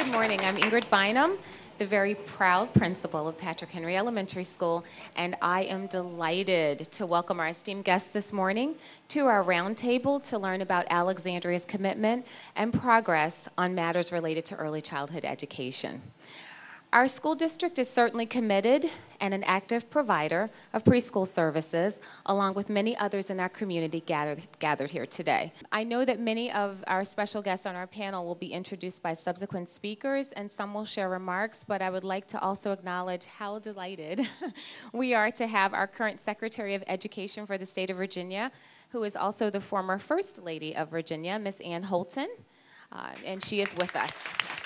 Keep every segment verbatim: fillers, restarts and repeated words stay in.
Good morning. I'm Ingrid Bynum, the very proud principal of Patrick Henry Elementary School, and I am delighted to welcome our esteemed guests this morning to our roundtable to learn about Alexandria's commitment and progress on matters related to early childhood education. Our school district is certainly committed and an active provider of preschool services, along with many others in our community gathered, gathered here today. I know that many of our special guests on our panel will be introduced by subsequent speakers, and some will share remarks, but I would like to also acknowledge how delighted we are to have our current Secretary of Education for the state of Virginia, who is also the former First Lady of Virginia, Miss Ann Holton, uh, and she is with us.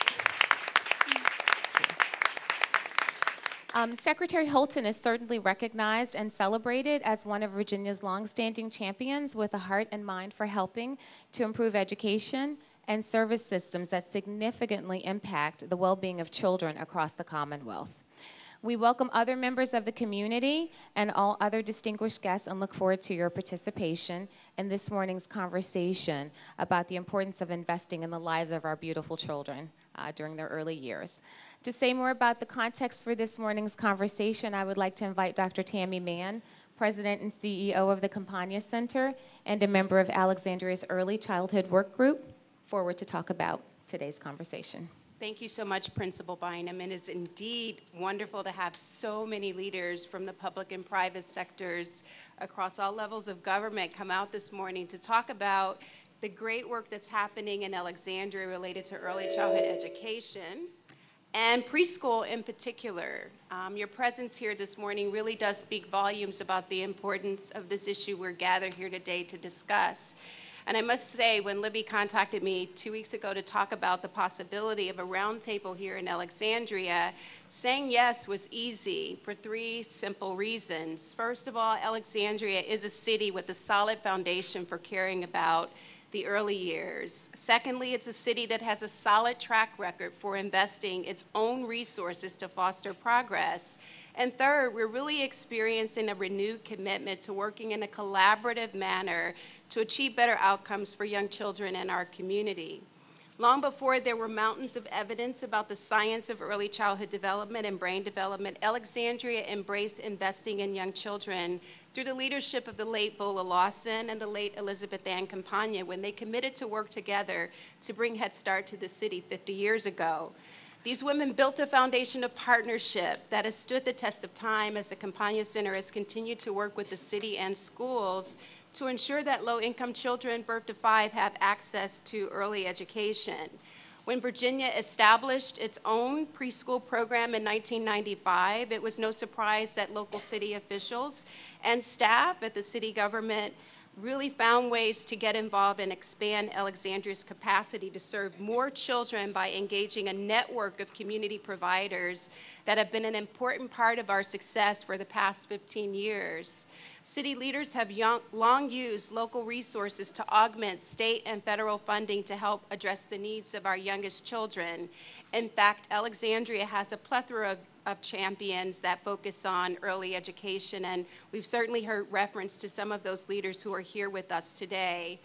Um, Secretary Holton is certainly recognized and celebrated as one of Virginia's longstanding champions with a heart and mind for helping to improve education and service systems that significantly impact the well-being of children across the Commonwealth. We welcome other members of the community and all other distinguished guests and look forward to your participation in this morning's conversation about the importance of investing in the lives of our beautiful children uh, during their early years. To say more about the context for this morning's conversation, I would like to invite Doctor Tammy Mann, President and C E O of the Campnagna Center and a member of Alexandria's Early Childhood Work Group, forward to talk about today's conversation. Thank you so much, Principal Bynum. It is indeed wonderful to have so many leaders from the public and private sectors across all levels of government come out this morning to talk about the great work that's happening in Alexandria related to early childhood education and preschool in particular. Um, your presence here this morning really does speak volumes about the importance of this issue we're gathered here today to discuss. And I must say, when Libby contacted me two weeks ago to talk about the possibility of a roundtable here in Alexandria, saying yes was easy for three simple reasons. First of all, Alexandria is a city with a solid foundation for caring about the early years. Secondly, it's a city that has a solid track record for investing its own resources to foster progress. And third, we're really experiencing a renewed commitment to working in a collaborative manner to achieve better outcomes for young children in our community. Long before there were mountains of evidence about the science of early childhood development and brain development, Alexandria embraced investing in young children through the leadership of the late Bola Lawson and the late Elizabeth Ann Campnagna when they committed to work together to bring Head Start to the city fifty years ago. These women built a foundation of partnership that has stood the test of time as the Campnagna Center has continued to work with the city and schools to ensure that low-income children birth to five have access to early education. When Virginia established its own preschool program in nineteen ninety-five, it was no surprise that local city officials and staff at the city government really found ways to get involved and expand Alexandria's capacity to serve more children by engaging a network of community providers that have been an important part of our success for the past fifteen years. City leaders have young, long used local resources to augment state and federal funding to help address the needs of our youngest children. In fact, Alexandria has a plethora of of champions that focus on early education, and we've certainly heard reference to some of those leaders who are here with us today.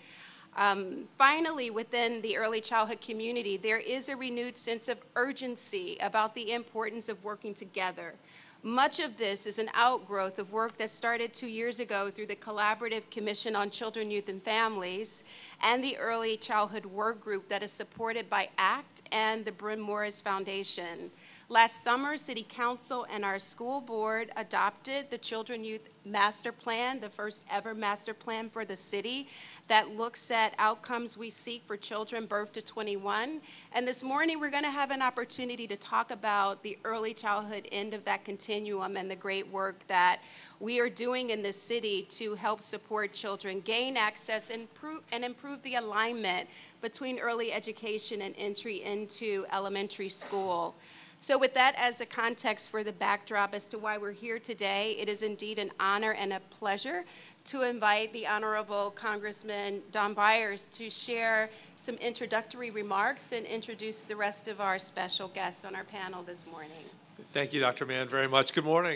Um, finally, within the early childhood community, there is a renewed sense of urgency about the importance of working together. Much of this is an outgrowth of work that started two years ago through the Collaborative Commission on Children, Youth, and Families and the Early Childhood Work Group that is supported by ACT and the Bruhn-Morris Foundation. Last summer, City Council and our school board adopted the Children Youth Master Plan, the first ever master plan for the city that looks at outcomes we seek for children birth to twenty-one. And this morning, we're going to have an opportunity to talk about the early childhood end of that continuum and the great work that we are doing in this city to help support children gain access and improve, and improve the alignment between early education and entry into elementary school. So with that as a context for the backdrop as to why we're here today, it is indeed an honor and a pleasure to invite the Honorable Congressman Don Beyer to share some introductory remarks and introduce the rest of our special guests on our panel this morning. Thank you, Doctor Mann, very much. Good morning.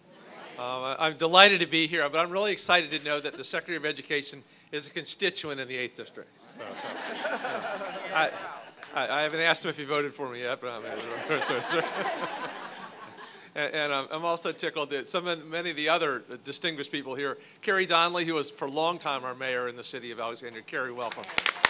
Um, I'm delighted to be here, but I'm really excited to know that the Secretary of Education is a constituent in the eighth District. So, so, you know, I, I, I haven't asked him if he voted for me yet, but I'm sorry, sorry. And, and I'm, I'm also tickled that some of, many of the other distinguished people here, Carrie Donnelly, who was for a long time our mayor in the city of Alexandria. Carrie, welcome.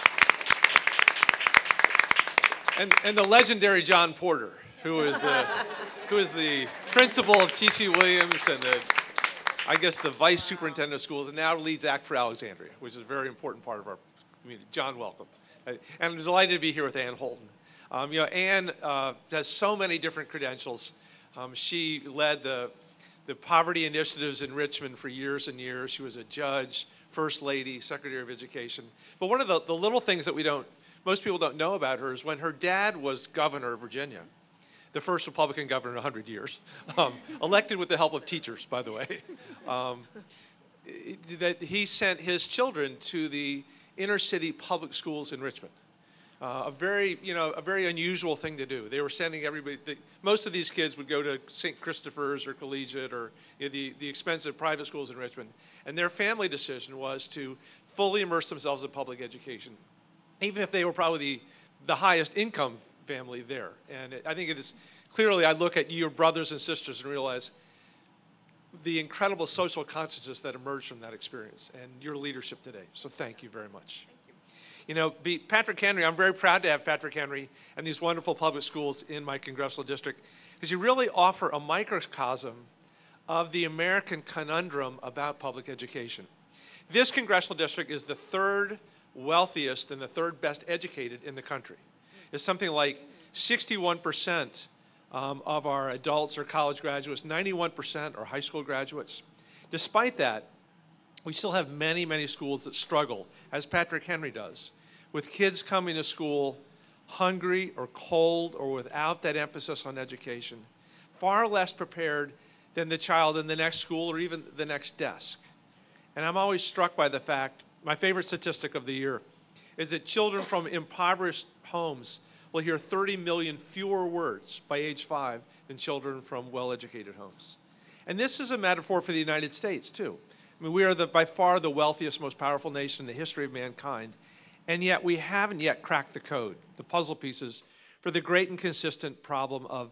And, and the legendary John Porter, who is the, who is the principal of T C Williams and the, I guess the vice superintendent of schools, and now leads ACT for Alexandria, which is a very important part of our community. John, welcome. And I'm delighted to be here with Ann Holton. Um, you know, Ann uh, has so many different credentials. Um, she led the, the poverty initiatives in Richmond for years and years. She was a judge, first lady, secretary of education. But one of the, the little things that we don't, most people don't know about her is when her dad was governor of Virginia, the first Republican governor in one hundred years, um, elected with the help of teachers, by the way, um, that he sent his children to the inner city public schools in Richmond. Uh, a very, you know, a very unusual thing to do. They were sending everybody, the, most of these kids would go to Saint Christopher's or Collegiate or you know, the, the expensive private schools in Richmond. And their family decision was to fully immerse themselves in public education, even if they were probably the, the highest income family there. And it, I think it is, clearly I look at your brothers and sisters and realize the incredible social consciousness that emerged from that experience and your leadership today. So thank you very much. You know, be, Patrick Henry, I'm very proud to have Patrick Henry and these wonderful public schools in my congressional district because you really offer a microcosm of the American conundrum about public education. This congressional district is the third wealthiest and the third best educated in the country. It's something like sixty-one percent um, of our adults are college graduates, ninety-one percent are high school graduates. Despite that, we still have many, many schools that struggle, as Patrick Henry does, with kids coming to school hungry or cold or without that emphasis on education, far less prepared than the child in the next school or even the next desk. And I'm always struck by the fact, my favorite statistic of the year, is that children from impoverished homes will hear thirty million fewer words by age five than children from well-educated homes. And this is a metaphor for the United States, too. I mean, we are the, by far the wealthiest, most powerful nation in the history of mankind, and yet we haven't yet cracked the code, the puzzle pieces, for the great and consistent problem of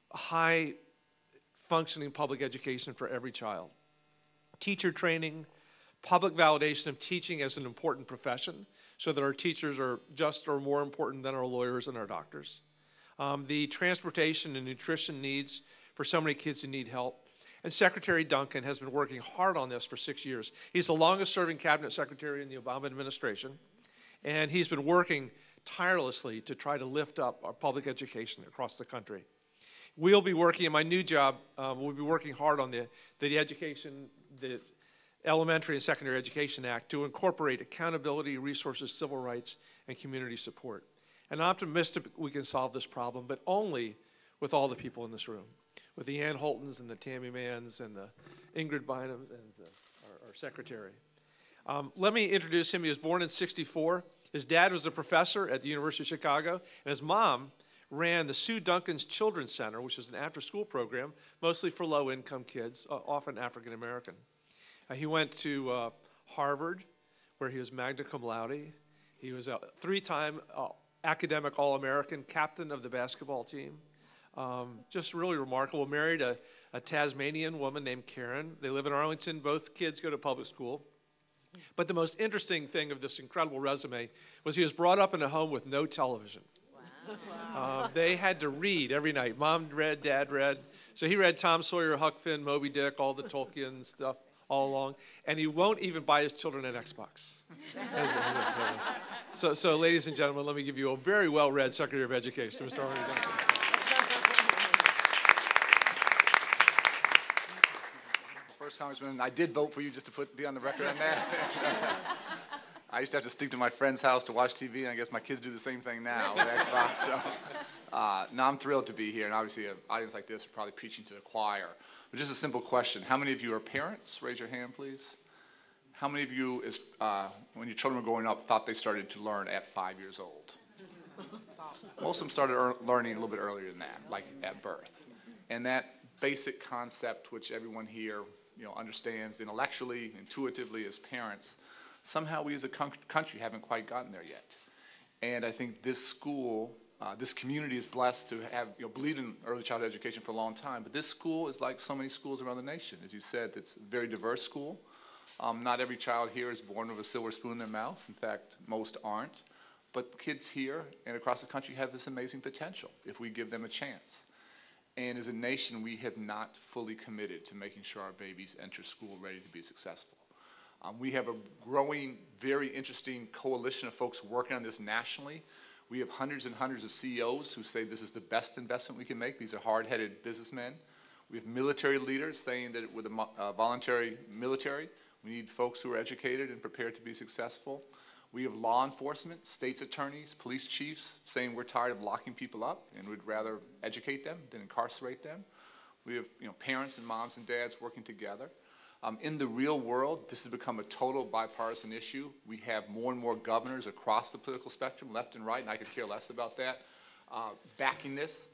high-functioning public education for every child. Teacher training, public validation of teaching as an important profession, so that our teachers are just or more important than our lawyers and our doctors. Um, the transportation and nutrition needs for so many kids who need help. And Secretary Duncan has been working hard on this for six years. He's the longest serving cabinet secretary in the Obama administration, and he's been working tirelessly to try to lift up our public education across the country. We'll be working, in my new job, um, we'll be working hard on the, the education, the Elementary and Secondary Education Act to incorporate accountability, resources, civil rights, and community support. And I'm optimistic we can solve this problem, but only with all the people in this room. With the Ann Holtons and the Tammy Manns and the Ingrid Bynum and the, our, our secretary. Um, let me introduce him. He was born in sixty-four. His dad was a professor at the University of Chicago, and his mom ran the Sue Duncan's Children's Center, which is an after-school program, mostly for low-income kids, uh, often African-American. Uh, he went to uh, Harvard, where he was magna cum laude. He was a three-time uh, academic All-American, captain of the basketball team. Um, just really remarkable. Married a, a Tasmanian woman named Karen. They live in Arlington. Both kids go to public school. But the most interesting thing of this incredible resume was he was brought up in a home with no television. Wow. Uh, they had to read every night. Mom read, Dad read. So he read Tom Sawyer, Huck Finn, Moby Dick, all the Tolkien stuff all along. And he won't even buy his children an Xbox. so, so, ladies and gentlemen, let me give you a very well-read Secretary of Education, Mister Arne Duncan. First, Congressman, I did vote for you, just to put be on the record on that. I used to have to stick to my friend's house to watch T V, and I guess my kids do the same thing now with Xbox. So, uh, no, I'm thrilled to be here, and obviously an audience like this are probably preaching to the choir. But just a simple question. How many of you are parents? Raise your hand, please. How many of you, is, uh, when your children were growing up, thought they started to learn at five years old? Most of them started er learning a little bit earlier than that, like at birth. And that basic concept, which everyone here you know, understands intellectually, intuitively as parents, somehow we as a country haven't quite gotten there yet. And I think this school, uh, this community is blessed to have, you know, believed in early childhood education for a long time. But this school is like so many schools around the nation. As you said, it's a very diverse school. Um, not every child here is born with a silver spoon in their mouth. In fact, most aren't. But kids here and across the country have this amazing potential if we give them a chance. And as a nation, we have not fully committed to making sure our babies enter school ready to be successful. Um, we have a growing, very interesting coalition of folks working on this nationally. We have hundreds and hundreds of C E Os who say this is the best investment we can make. These are hard-headed businessmen. We have military leaders saying that with a uh, voluntary military, we need folks who are educated and prepared to be successful. We have law enforcement, state's attorneys, police chiefs saying we're tired of locking people up and would rather educate them than incarcerate them. We have, you know, parents and moms and dads working together. Um, in the real world, this has become a total bipartisan issue. We have more and more governors across the political spectrum, left and right, and I could care less about that, uh, backing this.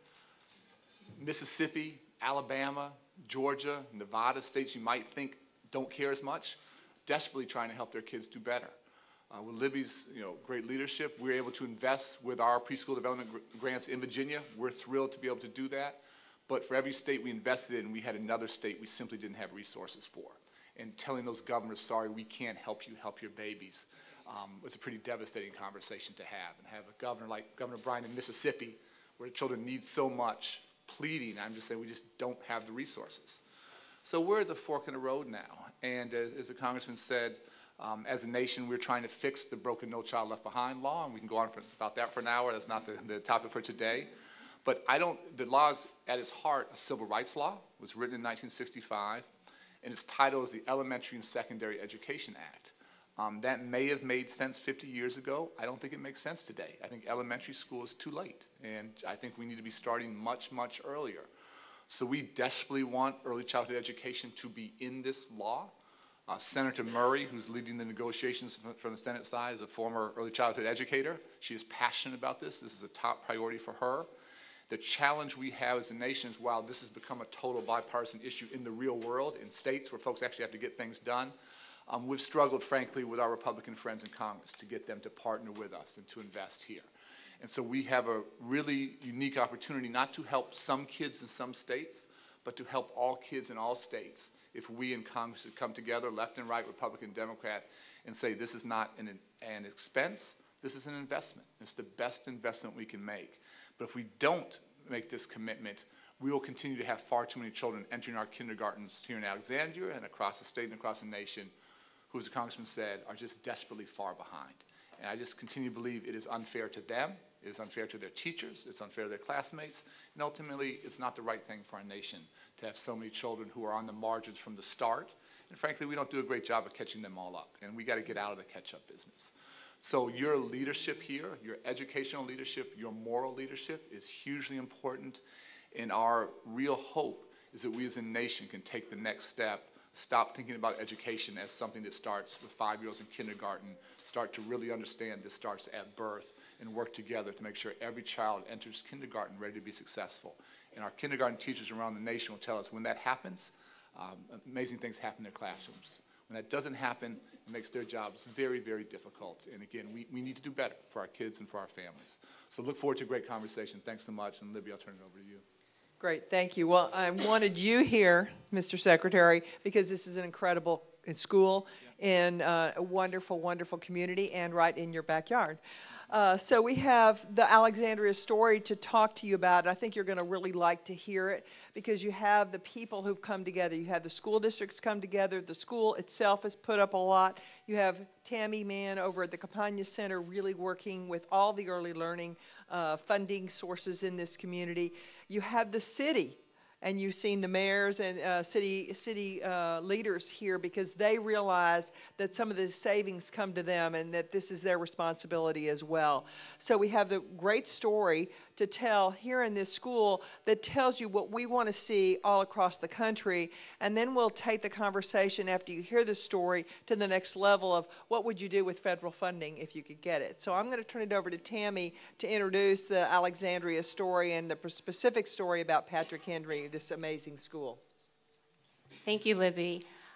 Mississippi, Alabama, Georgia, Nevada, states you might think don't care as much, desperately trying to help their kids do better. Uh, with Libby's, you know, great leadership, we're able to invest with our preschool development gr grants in Virginia. We're thrilled to be able to do that. But for every state we invested in, we had another state we simply didn't have resources for. And telling those governors, sorry, we can't help you help your babies, um, was a pretty devastating conversation to have. And have a governor like Governor Bryan in Mississippi, where the children need so much, pleading, I'm just saying we just don't have the resources. So we're at the fork in the road now. And as, as the Congressman said, Um, as a nation, we're trying to fix the broken No Child Left Behind law, and we can go on for, about that for an hour. That's not the, the topic for today. But I don't, the law is at its heart a civil rights law. It was written in nineteen sixty-five, and its title is the Elementary and Secondary Education Act. Um, that may have made sense fifty years ago. I don't think it makes sense today. I think elementary school is too late, and I think we need to be starting much, much earlier. So we desperately want early childhood education to be in this law. Uh, Senator Murray, who's leading the negotiations from the Senate side, is a former early childhood educator. She is passionate about this. This is a top priority for her. The challenge we have as a nation is, while this has become a total bipartisan issue in the real world, in states where folks actually have to get things done, um, we've struggled, frankly, with our Republican friends in Congress to get them to partner with us and to invest here. And so we have a really unique opportunity not to help some kids in some states, but to help all kids in all states if we in Congress could come together, left and right, Republican, Democrat, and say this is not an, an expense, this is an investment. It's the best investment we can make. But if we don't make this commitment, we will continue to have far too many children entering our kindergartens here in Alexandria and across the state and across the nation who, as the Congressman said, are just desperately far behind. And I just continue to believe it is unfair to them, it is unfair to their teachers, it's unfair to their classmates, and ultimately it's not the right thing for our nation to have so many children who are on the margins from the start. And frankly, we don't do a great job of catching them all up, and we got to get out of the catch-up business. So your leadership here, your educational leadership, your moral leadership is hugely important, and our real hope is that we as a nation can take the next step, stop thinking about education as something that starts with five-year-olds in kindergarten, start to really understand this starts at birth, and work together to make sure every child enters kindergarten ready to be successful. And our kindergarten teachers around the nation will tell us when that happens, um, amazing things happen in their classrooms. When that doesn't happen, it makes their jobs very, very difficult. And again, we, we need to do better for our kids and for our families. So look forward to a great conversation. Thanks so much. And Libby, I'll turn it over to you. Great, thank you. Well, I wanted you here, Mister Secretary, because this is an incredible school in uh, a wonderful, wonderful community and right in your backyard. Uh, so we have the Alexandria story to talk to you about. I think you're going to really like to hear it because you have the people who've come together. You have the school districts come together. The school itself has put up a lot. You have Tammy, Mann over at the Campnagna Center really working with all the early learning uh, funding sources in this community. You have the city. And you've seen the mayors and uh, city, city uh, leaders here because they realize that some of the savings come to them and that this is their responsibility as well. So we have the great story to tell here in this school that tells you what we want to see all across the country. And then we'll take the conversation after you hear the story to the next level of what would you do with federal funding if you could get it. So I'm going to turn it over to Tammy to introduce the Alexandria story and the specific story about Patrick Henry, this amazing school. Thank you, Libby.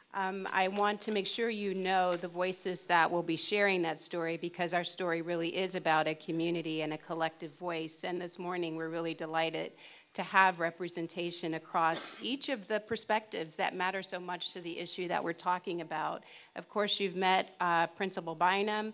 Um, I want to make sure you know the voices that will be sharing that story, because our story really is about a community and a collective voice. And this morning we're really delighted to have representation across each of the perspectives that matter so much to the issue that we're talking about. Of course, you've met uh, Principal Bynum.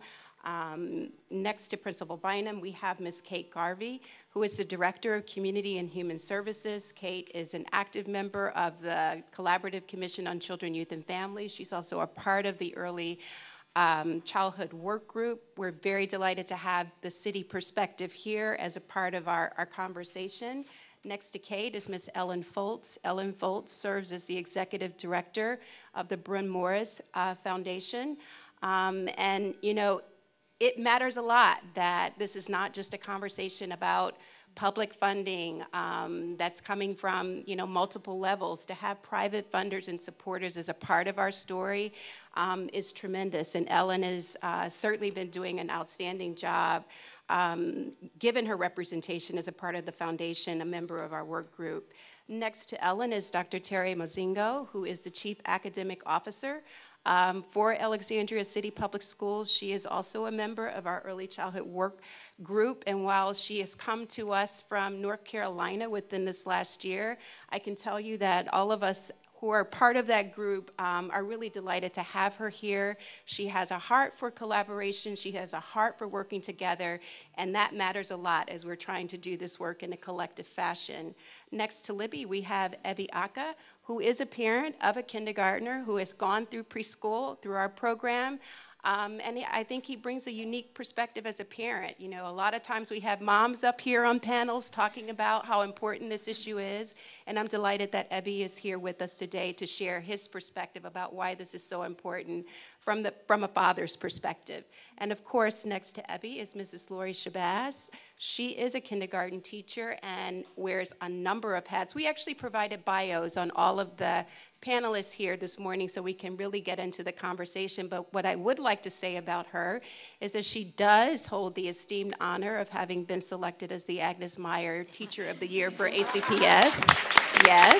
Um, next to Principal Bynum, we have Miz Kate Garvey, who is the Director of Community and Human Services. Kate is an active member of the Collaborative Commission on Children, Youth, and Families. She's also a part of the Early um, Childhood Work Group. We're very delighted to have the city perspective here as a part of our, our conversation. Next to Kate is Miz Ellen Folts. Ellen Folts serves as the Executive Director of the Bruhn-Morris uh, Foundation. Um, and, you know, it matters a lot that this is not just a conversation about public funding um, that's coming from, you know, multiple levels. To have private funders and supporters as a part of our story um, is tremendous. And Ellen has uh, certainly been doing an outstanding job um, given her representation as a part of the foundation, a member of our work group. Next to Ellen is Doctor Terri Mozingo, who is the Chief Academic Officer Um, for Alexandria City Public Schools. She is also a member of our early childhood work group, and while she has come to us from North Carolina within this last year, I can tell you that all of us who are part of that group um, are really delighted to have her here. She has a heart for collaboration, she has a heart for working together, and that matters a lot as we're trying to do this work in a collective fashion. Next to Libby, we have Evie Aka, who is a parent of a kindergartner who has gone through preschool through our program. Um, and I think he brings a unique perspective as a parent. You know, a lot of times we have moms up here on panels talking about how important this issue is, and I'm delighted that Evie is here with us today to share his perspective about why this is so important from, the, from a father's perspective. And of course, next to Evie is Missus Lori Shabazz. She is a kindergarten teacher and wears a number of hats. We actually provided bios on all of the panelists here this morning so we can really get into the conversation. But what I would like to say about her is that she does hold the esteemed honor of having been selected as the Agnes Meyer Teacher of the Year for A C P S. Yes.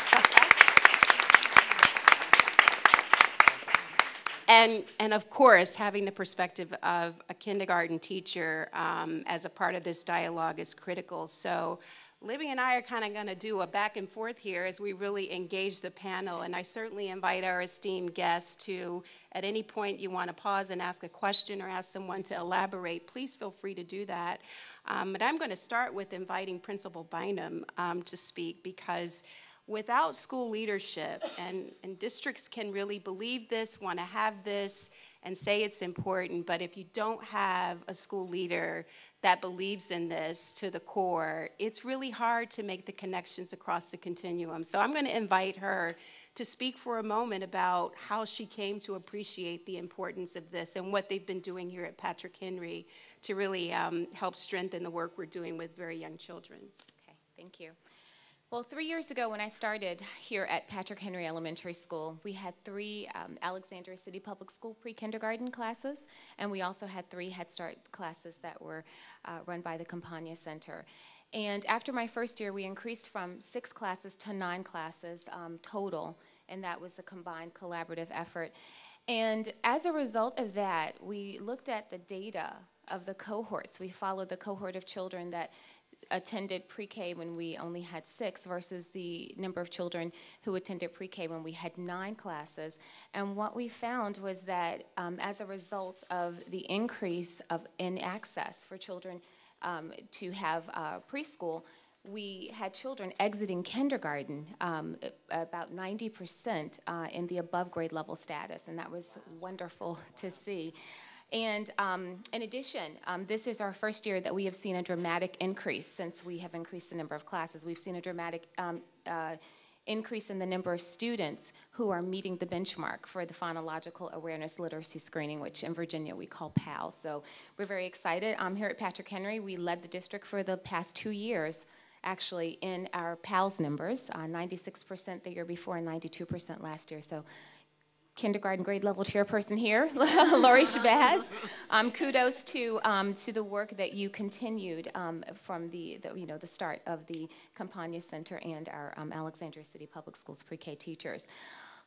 And, and of course, having the perspective of a kindergarten teacher um, as a part of this dialogue is critical. So Libby and I are kind of going to do a back and forth here as we really engage the panel, and I certainly invite our esteemed guests to, at any point you want to pause and ask a question or ask someone to elaborate, please feel free to do that. Um, but I'm going to start with inviting Principal Bynum um, to speak, because without school leadership, and, and districts can really believe this, want to have this, and say it's important, but if you don't have a school leader that believes in this to the core, it's really hard to make the connections across the continuum. So I'm going to invite her to speak for a moment about how she came to appreciate the importance of this and what they've been doing here at Patrick Henry to really um, help strengthen the work we're doing with very young children. Okay, thank you. Well, three years ago when I started here at Patrick Henry Elementary School, we had three um, Alexandria City Public School pre-kindergarten classes, and we also had three Head Start classes that were uh, run by the Campnagna Center. And after my first year, we increased from six classes to nine classes um, total, and that was a combined collaborative effort. And as a result of that, we looked at the data of the cohorts. We followed the cohort of children that attended pre-K when we only had six versus the number of children who attended pre-K when we had nine classes. And what we found was that um, as a result of the increase of in access for children um, to have uh, preschool, we had children exiting kindergarten, um, about ninety percent uh, in the above grade level status, and that was wonderful to see. And um, in addition, um, this is our first year that we have seen a dramatic increase since we have increased the number of classes. We've seen a dramatic um, uh, increase in the number of students who are meeting the benchmark for the phonological awareness literacy screening, which in Virginia we call PALS. So we're very excited. Um, here at Patrick Henry, we led the district for the past two years, actually, in our PALS numbers, uh, ninety-six percent the year before and ninety-two percent last year. So kindergarten grade level chairperson here, Lori Shabazz. Um, kudos to um, to the work that you continued um, from the, the you know the start of the Campnagna Center and our um, Alexandria City Public Schools pre-K teachers.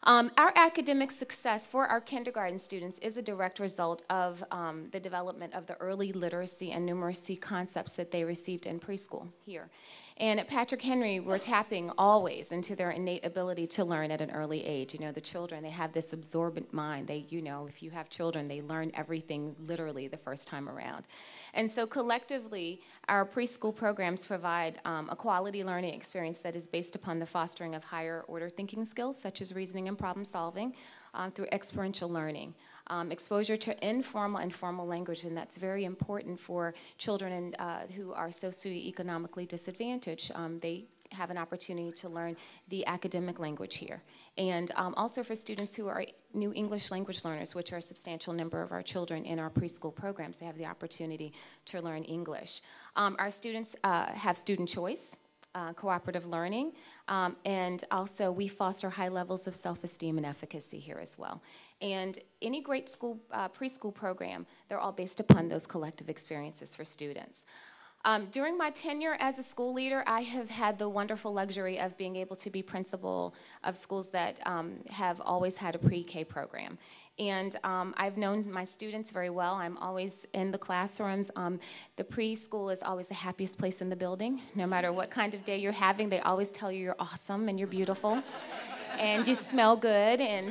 Um, our academic success for our kindergarten students is a direct result of um, the development of the early literacy and numeracy concepts that they received in preschool here. And at Patrick Henry, we're tapping always into their innate ability to learn at an early age. You know, the children, they have this absorbent mind. They, you know, if you have children, they learn everything literally the first time around. And so collectively, our preschool programs provide um, a quality learning experience that is based upon the fostering of higher order thinking skills, such as reasoning and problem solving, um, through experiential learning. Um, exposure to informal and formal language, and that's very important for children in, uh, who are socioeconomically disadvantaged. Um, they have an opportunity to learn the academic language here. And um, also for students who are new English language learners, which are a substantial number of our children in our preschool programs, they have the opportunity to learn English. Um, our students uh, have student choice. Uh, cooperative learning, um, and also we foster high levels of self-esteem and efficacy here as well. And any great school, uh, preschool program, they're all based upon those collective experiences for students. Um, during my tenure as a school leader, I have had the wonderful luxury of being able to be principal of schools that um, have always had a pre-K program. And um, I've known my students very well. I'm always in the classrooms. Um, the preschool is always the happiest place in the building. No matter what kind of day you're having, they always tell you you're awesome and you're beautiful and you smell good. And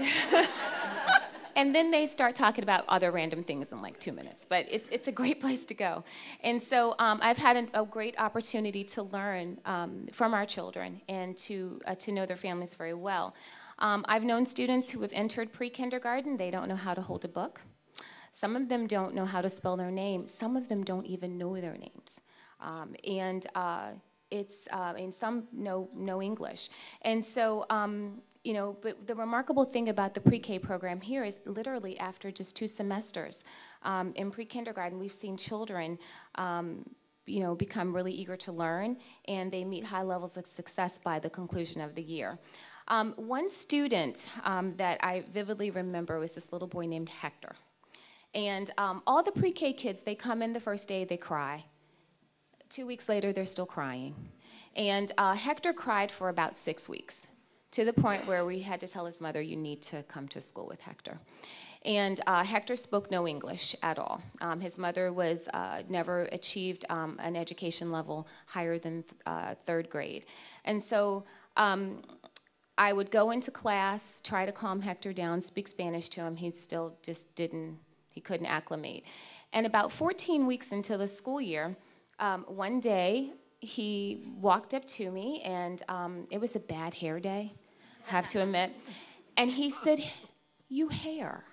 And then they start talking about other random things in like two minutes. But it's, it's a great place to go. And so um, I've had an, a great opportunity to learn um, from our children and to, uh, to know their families very well. Um, I've known students who have entered pre-kindergarten. They don't know how to hold a book. Some of them don't know how to spell their name. Some of them don't even know their names. Um, and uh, it's, uh, and some know, know English. And so, um, you know, but the remarkable thing about the pre-K program here is literally after just two semesters um, in pre-kindergarten, we've seen children, um, you know, become really eager to learn, and they meet high levels of success by the conclusion of the year. Um, one student um, that I vividly remember was this little boy named Hector. And um, all the pre-K kids, they come in the first day, they cry. Two weeks later, they're still crying. And uh, Hector cried for about six weeks. To the point where we had to tell his mother, you need to come to school with Hector. And uh, Hector spoke no English at all. Um, his mother was uh, never achieved um, an education level higher than uh, third grade. And so um, I would go into class, try to calm Hector down, speak Spanish to him. He still just didn't, he couldn't acclimate. And about fourteen weeks into the school year, um, one day he walked up to me, and um, it was a bad hair day, have to admit. And he said, you hair.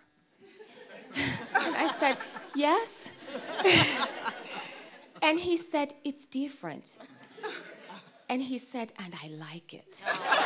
And I said, yes. And he said, it's different. And he said, and I like it.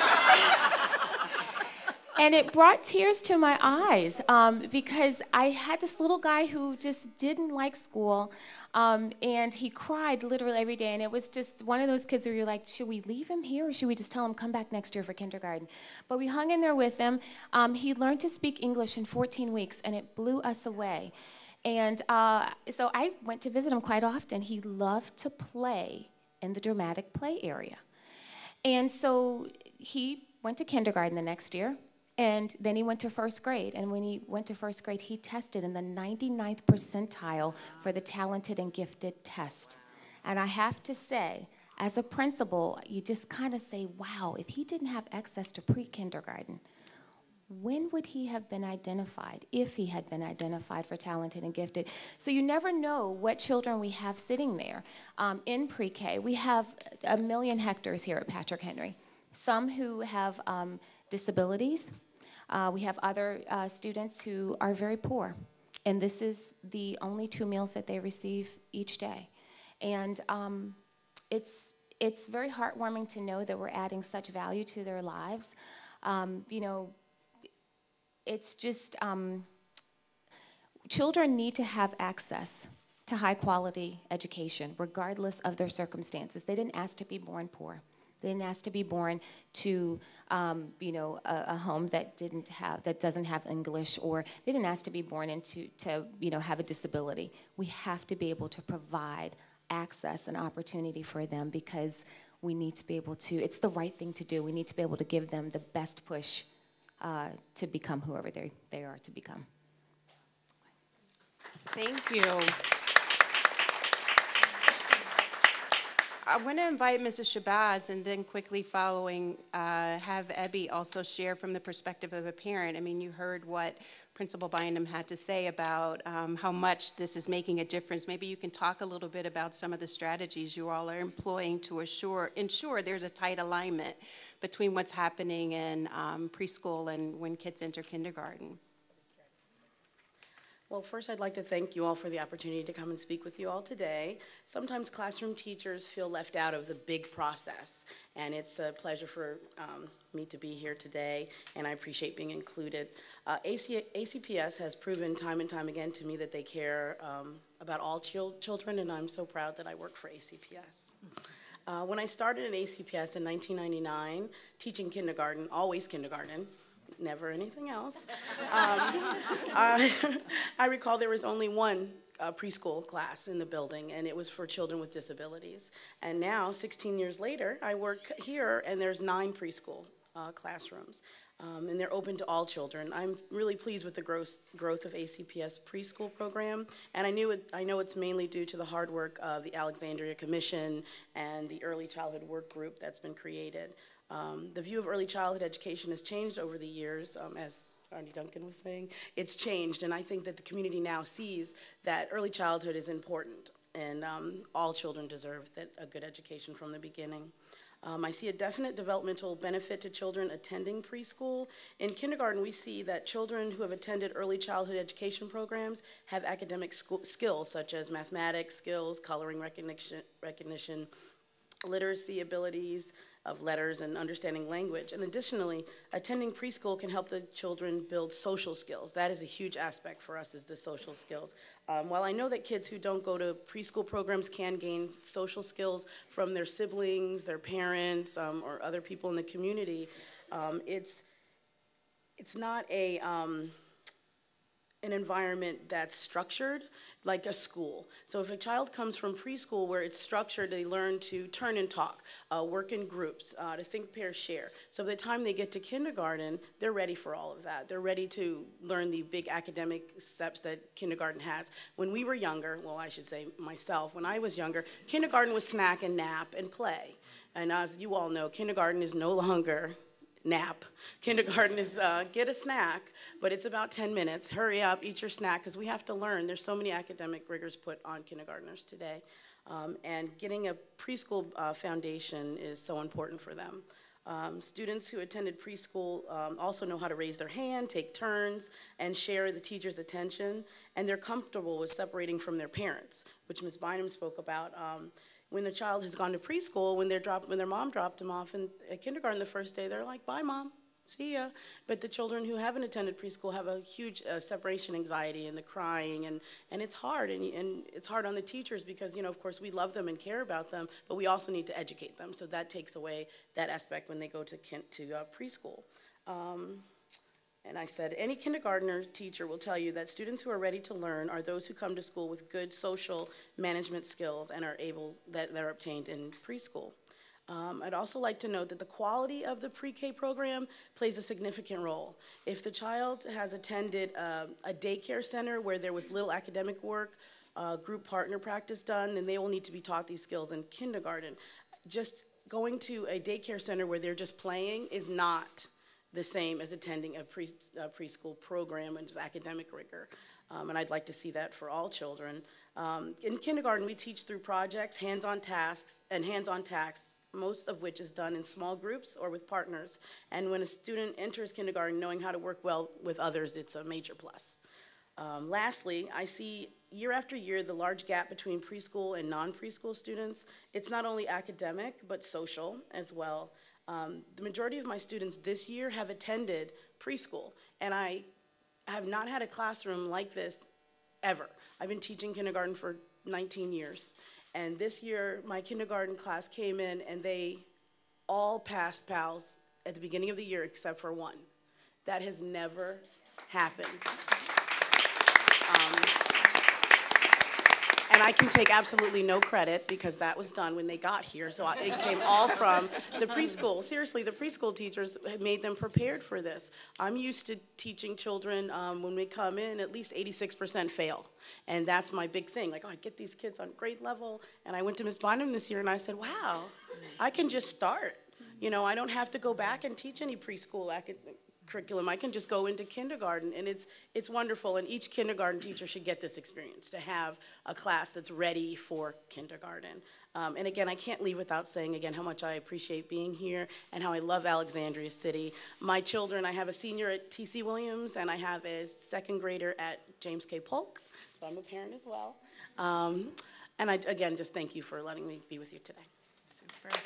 And it brought tears to my eyes um, because I had this little guy who just didn't like school, um, and he cried literally every day. And it was just one of those kids where you're like, should we leave him here or should we just tell him come back next year for kindergarten? But we hung in there with him. Um, he learned to speak English in fourteen weeks, and it blew us away. And uh, so I went to visit him quite often. He loved to play in the dramatic play area. And so he went to kindergarten the next year. And then he went to first grade, and when he went to first grade, he tested in the ninety-ninth percentile for the talented and gifted test. And I have to say, as a principal, you just kind of say, wow, if he didn't have access to pre-kindergarten, when would he have been identified, if he had been identified for talented and gifted? So you never know what children we have sitting there. Um, in pre-K, we have a million Hectors here at Patrick Henry. Some who have um, disabilities. Uh, we have other uh, students who are very poor, and this is the only two meals that they receive each day. And um, it's, it's very heartwarming to know that we're adding such value to their lives. Um, you know, it's just, um, children need to have access to high quality education, regardless of their circumstances. They didn't ask to be born poor. They didn't ask to be born to, um, you know, a, a home that didn't have, that doesn't have English, or they didn't ask to be born into, to, you know, have a disability. We have to be able to provide access and opportunity for them because we need to be able to, it's the right thing to do. We need to be able to give them the best push uh, to become whoever they, they are to become. Thank you. I want to invite Missus Shabazz, and then quickly following, uh, have Ebby also share from the perspective of a parent. I mean, you heard what Principal Bynum had to say about um, how much this is making a difference. Maybe you can talk a little bit about some of the strategies you all are employing to assure, ensure there's a tight alignment between what's happening in um, preschool and when kids enter kindergarten. Well, first I'd like to thank you all for the opportunity to come and speak with you all today. Sometimes classroom teachers feel left out of the big process, and it's a pleasure for um, me to be here today, and I appreciate being included. Uh, A C P S has proven time and time again to me that they care um, about all chil children, and I'm so proud that I work for A C P S. Uh, when I started in A C P S in nineteen ninety-nine, teaching kindergarten, always kindergarten, never anything else. Um, I, I recall there was only one uh, preschool class in the building, and it was for children with disabilities. And now, sixteen years later, I work here, and there's nine preschool uh, classrooms. Um, and they're open to all children. I'm really pleased with the growth, growth of A C P S preschool program, and I, knew it, I know it's mainly due to the hard work of the Alexandria Commission and the Early Childhood Work Group that's been created. Um, the view of early childhood education has changed over the years, um, as Arne Duncan was saying. It's changed, and I think that the community now sees that early childhood is important, and um, all children deserve that, a good education from the beginning. Um, I see a definite developmental benefit to children attending preschool. In kindergarten, we see that children who have attended early childhood education programs have academic skills such as mathematics skills, coloring recognition, recognition, literacy abilities of letters, and understanding language. And additionally, attending preschool can help the children build social skills. That is a huge aspect for us, is the social skills. Um, while I know that kids who don't go to preschool programs can gain social skills from their siblings, their parents, um, or other people in the community, um, it's, it's not a, um, an environment that's structured like a school. So if a child comes from preschool where it's structured, they learn to turn and talk, uh, work in groups, uh, to think, pair, share. So by the time they get to kindergarten, they're ready for all of that. They're ready to learn the big academic steps that kindergarten has. When we were younger, well, I should say myself, when I was younger, kindergarten was snack and nap and play. And as you all know, kindergarten is no longer nap. Kindergarten is uh, get a snack, but it's about ten minutes. Hurry up, eat your snack, because we have to learn. There's so many academic rigors put on kindergartners today. Um, and getting a preschool uh, foundation is so important for them. Um, students who attended preschool um, also know how to raise their hand, take turns, and share the teacher's attention, and they're comfortable with separating from their parents, which Miz Bynum spoke about. Um, When the child has gone to preschool, when, they're dropped, when their mom dropped them off in, at kindergarten the first day, they're like, bye, Mom, see ya. But the children who haven't attended preschool have a huge uh, separation anxiety and the crying, and, and it's hard. And, and it's hard on the teachers because, you know, of course, we love them and care about them, but we also need to educate them. So that takes away that aspect when they go to, kin to uh, preschool. Um, And I said, any kindergartner teacher will tell you that students who are ready to learn are those who come to school with good social management skills and are able, that they're obtained in preschool. Um, I'd also like to note that the quality of the pre-K program plays a significant role. If the child has attended uh, a daycare center where there was little academic work, uh, group partner practice done, then they will need to be taught these skills in kindergarten. Just going to a daycare center where they're just playing is not the same as attending a, pre, a preschool program and just academic rigor. Um, and I'd like to see that for all children. Um, in kindergarten, we teach through projects, hands-on tasks, and hands-on tasks, most of which is done in small groups or with partners. And when a student enters kindergarten knowing how to work well with others, it's a major plus. Um, lastly, I see year after year the large gap between preschool and non-preschool students. It's not only academic, but social as well. Um, the majority of my students this year have attended preschool, and I have not had a classroom like this ever. I've been teaching kindergarten for nineteen years, and this year my kindergarten class came in and they all passed P A Ls at the beginning of the year except for one. That has never happened. Um, And I can take absolutely no credit because that was done when they got here. So I, it came all from the preschool. Seriously, the preschool teachers made them prepared for this. I'm used to teaching children um, when we come in, at least eighty-six percent fail. And that's my big thing. Like, oh, I get these kids on grade level. And I went to Miz Bynum this year and I said, wow, I can just start. You know, I don't have to go back and teach any preschool academic curriculum. I can just go into kindergarten, and it's it's wonderful, and each kindergarten teacher should get this experience, to have a class that's ready for kindergarten. Um, and again, I can't leave without saying again how much I appreciate being here and how I love Alexandria City. My children, I have a senior at T C Williams, and I have a second grader at James K. Polk, so I'm a parent as well. Um, and I, again, just thank you for letting me be with you today. Super.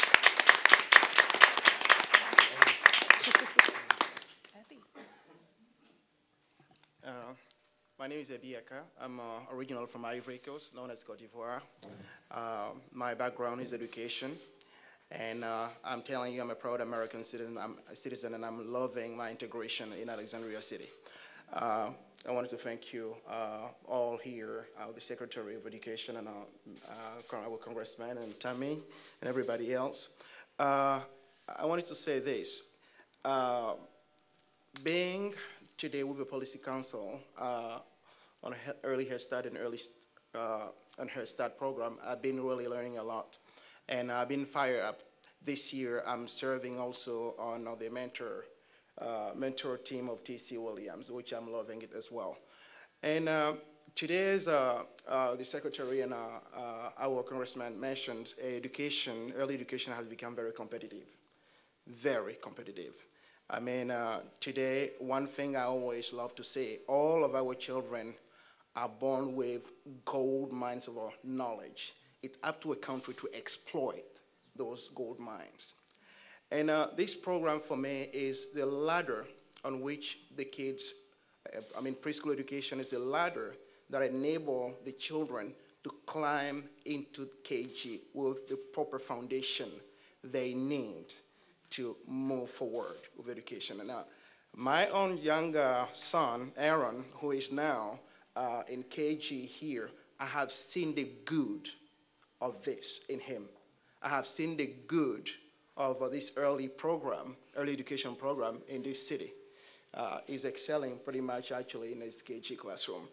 Uh, my name is Beyer. I'm uh, original from Ivory Coast, known as Cote d'Ivoire. Uh, my background is education, and uh, I'm telling you, I'm a proud American citizen. I'm a citizen, and I'm loving my integration in Alexandria City. Uh, I wanted to thank you uh, all here, uh, the Secretary of Education, and uh, uh, our Congressman, and Tammy, and everybody else. Uh, I wanted to say this. Uh, being today with the Policy Council uh, on a early Head Start and early uh, on Head Start program, I've been really learning a lot, and I've been fired up. This year, I'm serving also on uh, the mentor uh, mentor team of T C Williams, which I'm loving it as well. And uh, today's uh, uh, the Secretary and uh, uh, our Congressman mentioned education. Early education has become very competitive, very competitive. I mean, uh, today, one thing I always love to say, all of our children are born with gold mines of knowledge. It's up to a country to exploit those gold mines. And uh, this program for me is the ladder on which the kids, I mean, preschool education is the ladder that enable the children to climb into K G with the proper foundation they need to move forward with education. And now, my own younger son, Aaron, who is now uh, in K G here, I have seen the good of this in him. I have seen the good of uh, this early program, early education program in this city. Uh, he's excelling pretty much actually in his K G classroom.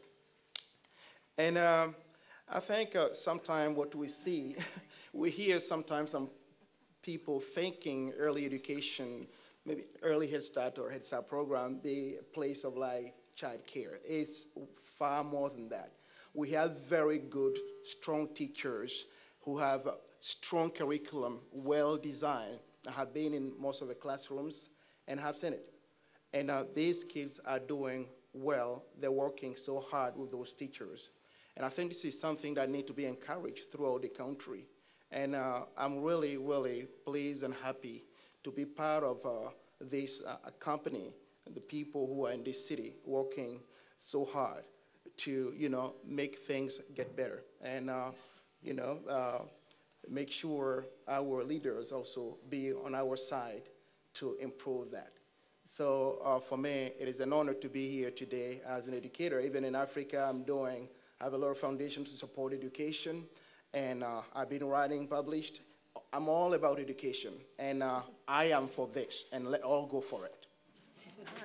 And uh, I think uh, sometimes what we see, we hear sometimes some people thinking early education, maybe early Head Start or Head Start program, the place of like child care. It's far more than that. We have very good, strong teachers who have a strong curriculum, well designed. I have been in most of the classrooms and have seen it. And uh, these kids are doing well. They're working so hard with those teachers. And I think this is something that needs to be encouraged throughout the country. And uh, I'm really, really pleased and happy to be part of uh, this uh, company, the people who are in this city working so hard to, you know, make things get better. And, uh, you know, uh, make sure our leaders also be on our side to improve that. So uh, for me, it is an honor to be here today as an educator. Even in Africa, I'm doing, I have a lot of foundations to support education. And uh, I've been writing, published. I'm all about education, and uh, I am for this, and let all go for it. All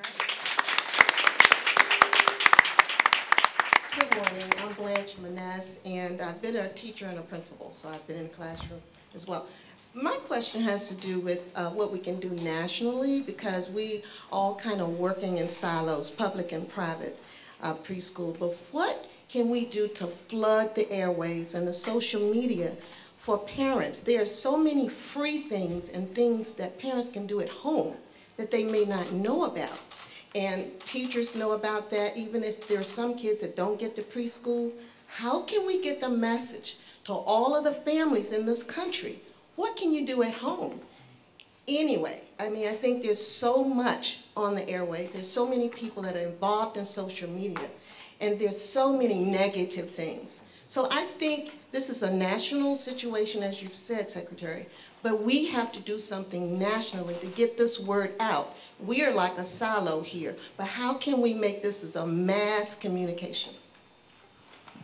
right. Good morning. I'm Blanche Maness, and I've been a teacher and a principal, so I've been in the classroom as well. My question has to do with uh, what we can do nationally, because we all kind of working in silos, public and private uh, preschool. But what can we do to flood the airways and the social media for parents? There are so many free things and things that parents can do at home that they may not know about. And teachers know about that, even if there are some kids that don't get to preschool. How can we get the message to all of the families in this country? What can you do at home? Anyway, I mean, I think there's so much on the airways. There's so many people that are involved in social media. And there's so many negative things. So I think this is a national situation, as you've said, Secretary, but we have to do something nationally to get this word out. We are like a silo here, but how can we make this as a mass communication?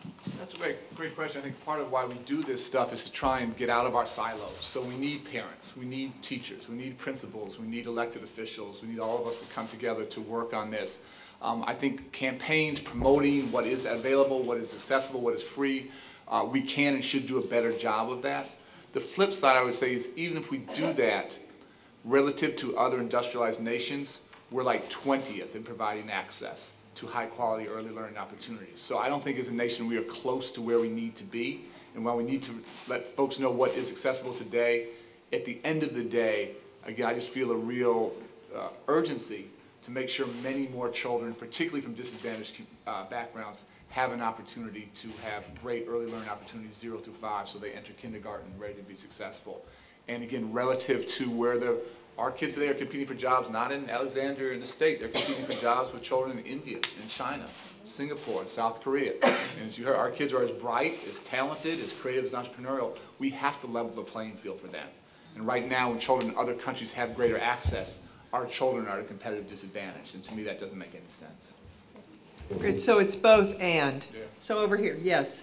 That's a great, great question. I think part of why we do this stuff is to try and get out of our silos. So we need parents, we need teachers, we need principals, we need elected officials, we need all of us to come together to work on this. Um, I think campaigns promoting what is available, what is accessible, what is free, uh, we can and should do a better job of that. The flip side, I would say, is even if we do that, relative to other industrialized nations, we're like twentieth in providing access to high-quality early learning opportunities. So I don't think as a nation we are close to where we need to be. And while we need to let folks know what is accessible today, at the end of the day, again, I just feel a real uh, urgency to make sure many more children, particularly from disadvantaged uh, backgrounds, have an opportunity to have great early learning opportunities zero through five so they enter kindergarten ready to be successful. And again, relative to where the our kids today are competing for jobs not in Alexandria in the state, they're competing for jobs with children in India, in China, Singapore, and South Korea. And as you heard, our kids are as bright, as talented, as creative, as entrepreneurial. We have to level the playing field for them. And right now, when children in other countries have greater access, our children are at a competitive disadvantage. And to me, that doesn't make any sense. Good, so it's both and. Yeah. So over here, yes.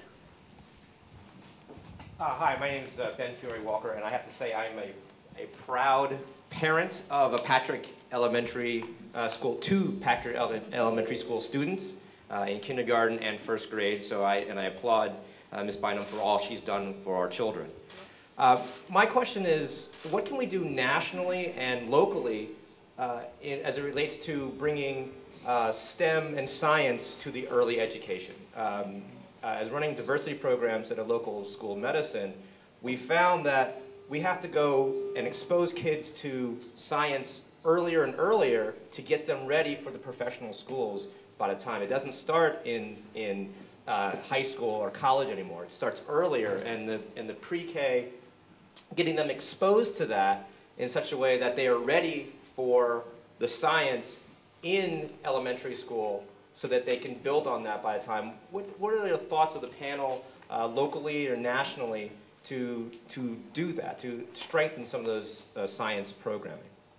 Uh, hi, my name is uh, Ben Fury Walker, and I have to say I'm a, a proud parent of a Patrick Elementary uh, School, two Patrick Ele Elementary School students uh, in kindergarten and first grade. So I and I applaud uh, Miz Bynum for all she's done for our children. Uh, my question is, what can we do nationally and locally uh, in, as it relates to bringing uh, STEM and science to the early education? Um, uh, as running diversity programs at a local school of medicine, we found that we have to go and expose kids to science earlier and earlier to get them ready for the professional schools by the time. It doesn't start in, in uh, high school or college anymore. It starts earlier, and the, and the pre-K, getting them exposed to that in such a way that they are ready for the science in elementary school so that they can build on that by the time. What, what are your thoughts of the panel uh, locally or nationally to, to do that, to strengthen some of those uh, science programming?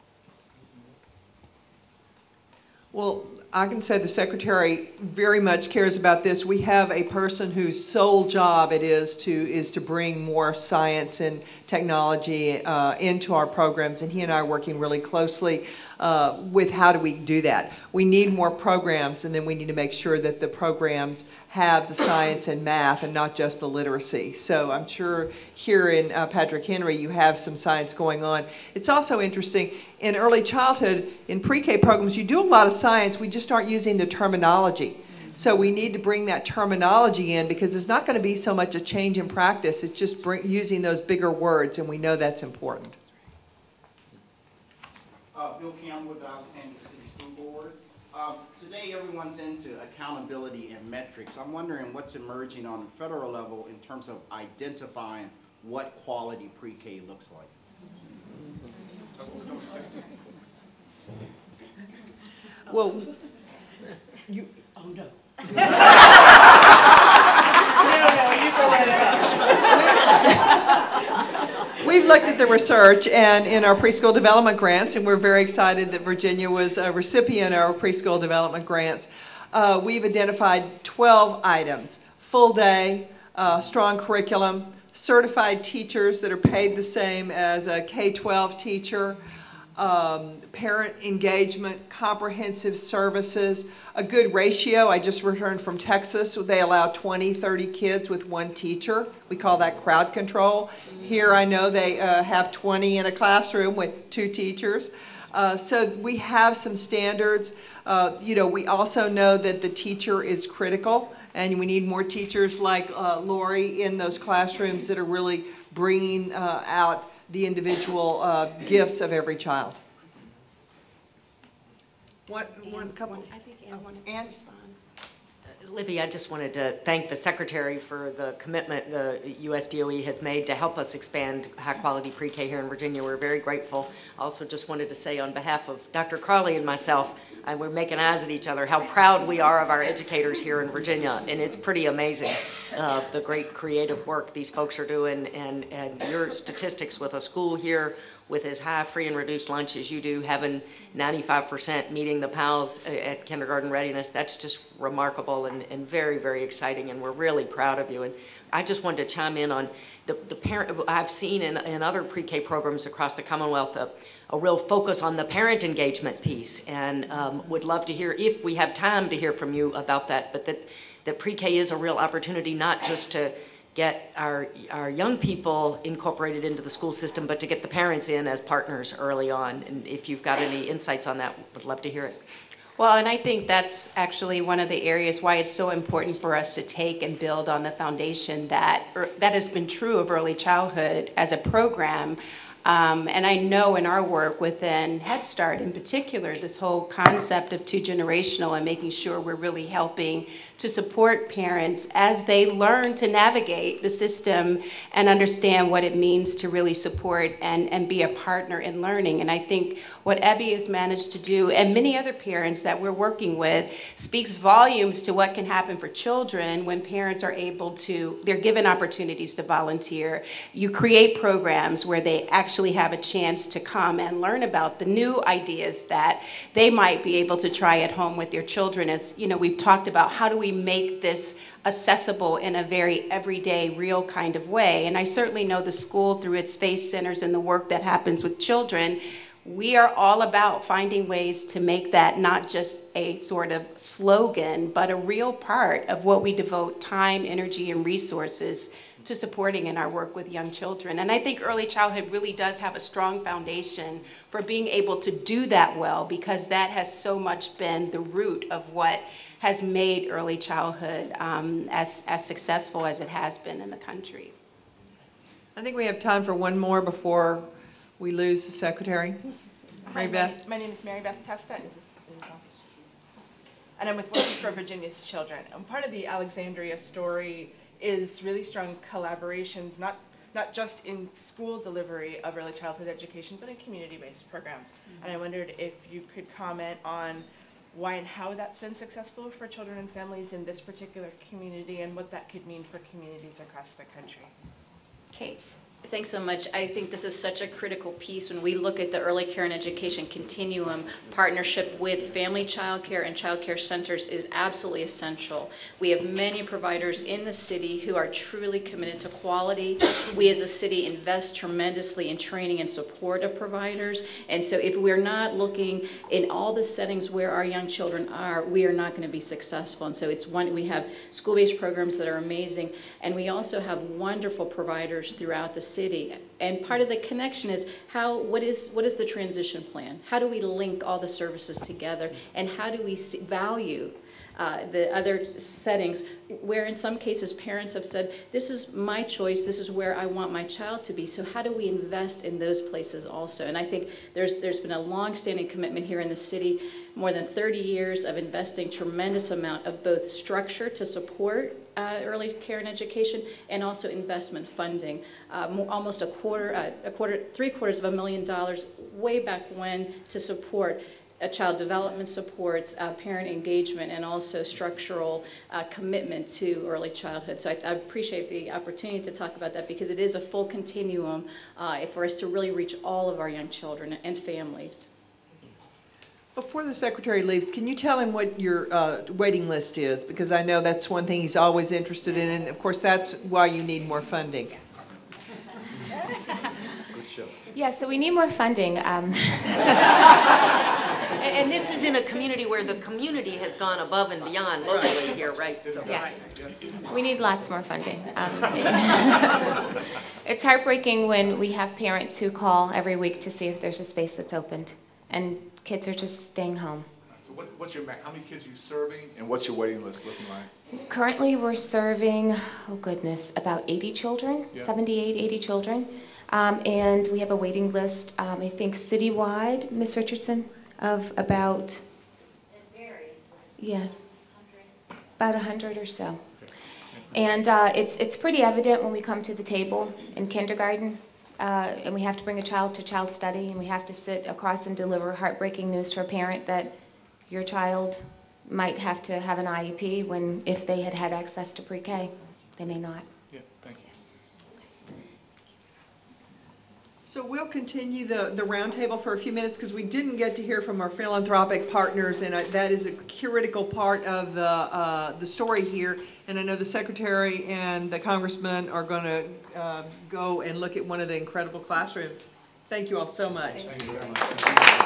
Well, I can say the Secretary very much cares about this. We have a person whose sole job it is to is to bring more science and technology uh, into our programs, and he and I are working really closely uh, with how do we do that. We need more programs, and then we need to make sure that the programs have the science and math and not just the literacy. So I'm sure here in uh, Patrick Henry you have some science going on. It's also interesting, in early childhood, in pre-K programs, you do a lot of science, we just aren't using the terminology. So we need to bring that terminology in because there's not going to be so much a change in practice, it's just bring, using those bigger words, and we know that's important. Uh, Bill Campbell with the Alexandria City School Board. Um, today everyone's into accountability and metrics. I'm wondering what's emerging on the federal level in terms of identifying what quality pre-K looks like. Well, you, Oh, no. no, no, you go right ahead. We've looked at the research and in our preschool development grants, and we're very excited that Virginia was a recipient of our preschool development grants. Uh, we've identified twelve items: full day, uh, strong curriculum, certified teachers that are paid the same as a K twelve teacher, um, parent engagement, comprehensive services, a good ratio. I just returned from Texas. They allow twenty, thirty kids with one teacher. We call that crowd control. Here I know they uh, have twenty in a classroom with two teachers. Uh, so we have some standards. Uh, you know, we also know that the teacher is critical, and we need more teachers like uh, Lori in those classrooms that are really bringing uh, out the individual uh, gifts of every child. What, one couple? I think Ann wanted to Ann? respond. Libby, I just wanted to thank the Secretary for the commitment the U S D O E has made to help us expand high-quality pre-K here in Virginia. We're very grateful. I also just wanted to say on behalf of Doctor Crawley and myself, and we're making eyes at each other, how proud we are of our educators here in Virginia. And it's pretty amazing, uh, the great creative work these folks are doing, and, and your statistics with a school here with as high free and reduced lunch as you do, having ninety-five percent meeting the pals at kindergarten readiness, that's just remarkable and, and very, very exciting, and we're really proud of you. And I just wanted to chime in on the, the parent, I've seen in, in other pre-K programs across the Commonwealth a, a real focus on the parent engagement piece, and um, would love to hear, if we have time to hear from you about that, but that, that pre-K is a real opportunity not just to get our, our young people incorporated into the school system, but to get the parents in as partners early on. And if you've got any insights on that, would love to hear it. Well, and I think that's actually one of the areas why it's so important for us to take and build on the foundation that, er, that has been true of early childhood as a program. Um, and I know in our work within Head Start in particular, this whole concept of two-generational and making sure we're really helping to support parents as they learn to navigate the system and understand what it means to really support and, and be a partner in learning. And I think what Abby has managed to do, and many other parents that we're working with, speaks volumes to what can happen for children when parents are able to, they're given opportunities to volunteer. You create programs where they actually have a chance to come and learn about the new ideas that they might be able to try at home with their children. As you know, we've talked about how do we make this accessible in a very everyday, real kind of way. And I certainly know the school, through its FACE centers and the work that happens with children, we are all about finding ways to make that not just a sort of slogan, but a real part of what we devote time, energy, and resources to supporting in our work with young children. And I think early childhood really does have a strong foundation for being able to do that well, because that has so much been the root of what has made early childhood um, as, as successful as it has been in the country. I think we have time for one more before we lose the secretary. Hi, Mary Beth? My, my name is Mary Beth Testa, and, is this, is this and I'm with Voices for Virginia's Children. And part of the Alexandria story is really strong collaborations, not, not just in school delivery of early childhood education, but in community-based programs. Mm-hmm. And I wondered if you could comment on why and how that's been successful for children and families in this particular community, and what that could mean for communities across the country. Kate. Thanks so much. I think this is such a critical piece when we look at the early care and education continuum. Partnership with family child care and child care centers is absolutely essential. We have many providers in the city who are truly committed to quality. We as a city invest tremendously in training and support of providers. And so if we're not looking in all the settings where our young children are, we are not going to be successful. And so it's one, we have school-based programs that are amazing, and we also have wonderful providers throughout the city. And part of the connection is how, what is, what is the transition plan? How do we link all the services together? And how do we see, value uh, the other settings where in some cases parents have said, this is my choice, this is where I want my child to be. So how do we invest in those places also? And I think there's, there's been a long-standing commitment here in the city, more than thirty years of investing tremendous amount of both structure to support uh, early care and education, and also investment funding. Uh, more, almost a quarter, uh, a quarter, three quarters of a million dollars way back when to support uh, child development supports, uh, parent engagement, and also structural uh, commitment to early childhood. So I, I appreciate the opportunity to talk about that, because it is a full continuum uh, for us to really reach all of our young children and families. Before the secretary leaves, can you tell him what your uh, waiting list is? Because I know that's one thing he's always interested in, and of course that's why you need more funding. Good show. Yeah, so we need more funding. Um. And, and this is in a community where the community has gone above and beyond locally here, right? So Yes, we need lots more funding. Um, it's heartbreaking when we have parents who call every week to see if there's a space that's opened, and kids are just staying home. So what, what's your, how many kids are you serving, and what's your waiting list looking like? Currently, we're serving, oh goodness, about eighty children, yeah. seventy-eight, eighty children. Um, and we have a waiting list, um, I think citywide, Miz Richardson, of about, it varies. yes, about one hundred or so. And uh, it's, it's pretty evident when we come to the table in kindergarten, uh, and we have to bring a child to child study, and we have to sit across and deliver heartbreaking news to a parent that your child might have to have an I E P when, if they had had access to pre-K, they may not. Yeah, thank you. So we'll continue the, the roundtable for a few minutes because we didn't get to hear from our philanthropic partners, and I, that is a critical part of the, uh, the story here. And I know the Secretary and the Congressman are going to uh, go and look at one of the incredible classrooms. Thank you all so much. Thank you very much.